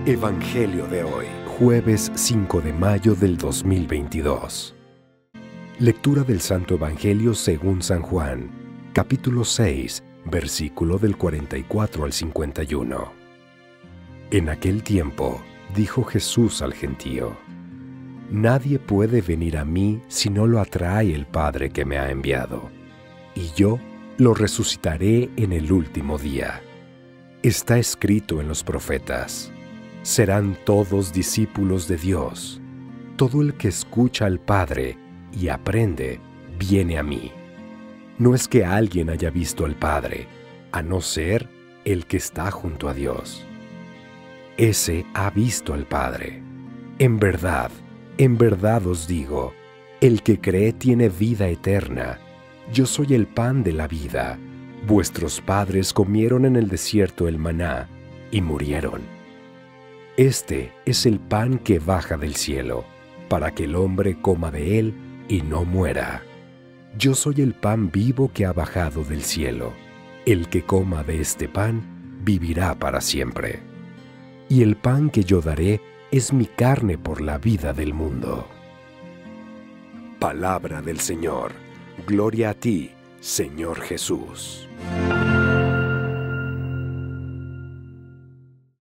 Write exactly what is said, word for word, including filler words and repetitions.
Evangelio de hoy, jueves cinco de mayo del dos mil veintidós. Lectura del Santo Evangelio según San Juan, capítulo seis, versículo del cuarenta y cuatro al cincuenta y uno. En aquel tiempo, dijo Jesús al gentío: Nadie puede venir a mí si no lo atrae el Padre que me ha enviado, y yo lo resucitaré en el último día. Está escrito en los profetas: serán todos discípulos de Dios. Todo el que escucha al Padre y aprende, viene a mí. No es que alguien haya visto al Padre, a no ser el que está junto a Dios. Ese ha visto al Padre. En verdad, en verdad os digo, el que cree tiene vida eterna. Yo soy el pan de la vida. Vuestros padres comieron en el desierto el maná y murieron. Este es el pan que baja del cielo, para que el hombre coma de él y no muera. Yo soy el pan vivo que ha bajado del cielo. El que coma de este pan vivirá para siempre. Y el pan que yo daré es mi carne por la vida del mundo. Palabra del Señor. Gloria a ti, Señor Jesús.